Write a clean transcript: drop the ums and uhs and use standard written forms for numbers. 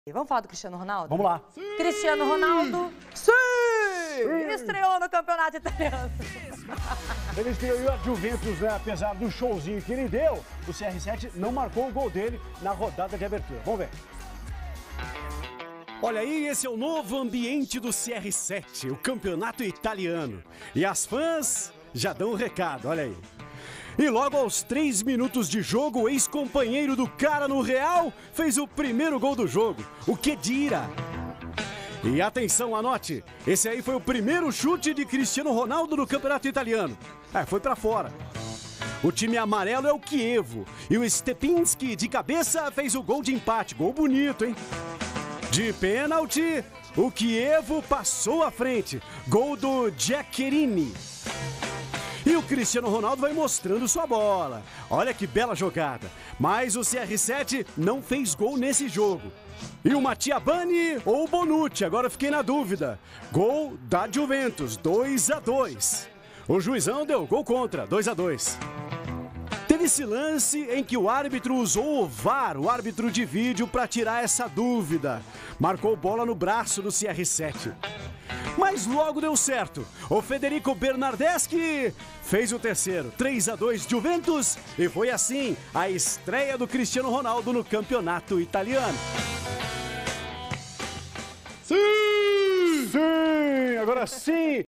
Vamos falar do Cristiano Ronaldo? Vamos lá. Cristiano Ronaldo, sim! Estreou no campeonato italiano. Ele estreou a Juventus, né? Apesar do showzinho que ele deu, o CR7 não marcou o gol dele na rodada de abertura. Vamos ver. Olha aí, esse é o novo ambiente do CR7, o campeonato italiano. E as fãs já dão o recado, olha aí. E logo aos 3 minutos de jogo, o ex-companheiro do cara no Real fez o primeiro gol do jogo, o Khedira. E atenção, anote, esse aí foi o primeiro chute de Cristiano Ronaldo no campeonato italiano. Foi pra fora. O time amarelo é o Chievo e o Stepinski de cabeça fez o gol de empate, gol bonito, hein? De pênalti, o Chievo passou à frente, gol do Giaccherini. E o Cristiano Ronaldo vai mostrando sua bola. Olha que bela jogada. Mas o CR7 não fez gol nesse jogo. E o Matiabani ou o Bonucci? Agora eu fiquei na dúvida. Gol da Juventus, 2-2. O juizão deu gol contra, 2-2. Teve esse lance em que o árbitro usou o VAR, o árbitro de vídeo, para tirar essa dúvida. Marcou bola no braço do CR7. Mas logo deu certo. O Federico Bernardeschi fez o terceiro, 3-2 Juventus, e foi assim a estreia do Cristiano Ronaldo no campeonato italiano. Sim! Sim! Agora sim!